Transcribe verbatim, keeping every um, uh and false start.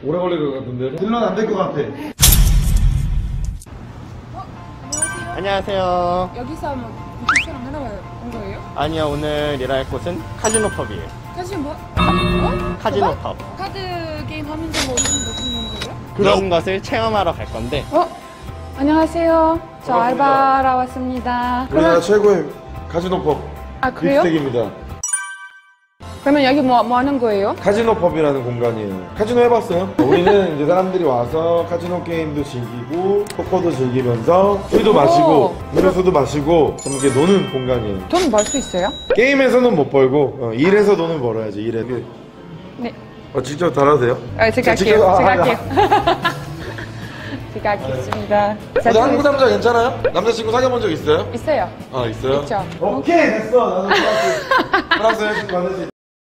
오래 걸릴 것 같은데? 딜러는 안 될 것 같아. 어? 안녕하세요. 안녕하세요. 여기서 뭐 부tik처럼 하나 온 거예요? 아니요, 오늘 일할 곳은 카지노 펍이에요. 사실 뭐? 어? 카지노 도박? 펍. 카드 게임 하면서 뭐 무슨 무슨 거예요? 그런 것을 체험하러 갈 건데. 어? 안녕하세요. 저 알바라 왔습니다. 우리나라 그러면, 최고의 카지노 펍 아 그래요? 빅스택입니다. 그러면 여기 뭐, 뭐 하는 거예요? 카지노 펍이라는 공간이에요. 카지노 해봤어요? 우리는 이제 사람들이 와서 카지노 게임도 즐기고 포커도 즐기면서 술도 마시고 음료수도 마시고 좀 이렇게 노는 공간이에요. 돈 벌 수 있어요? 게임에서는 못 벌고 어, 일에서 돈은 벌어야지. 일에. 네. 어, 직접 달아도 돼요? 아, 제가 직접- 할게요. 아, 제가 아, 할게요. 제가 하겠습니다. 근데 한국 남자 괜찮아요? 남자친구 사귀어본 적 있어요? 있어요. 아 있어요? 있죠. 오케이 됐어. 나도 프랑스 프랑스 여자친구 만날 수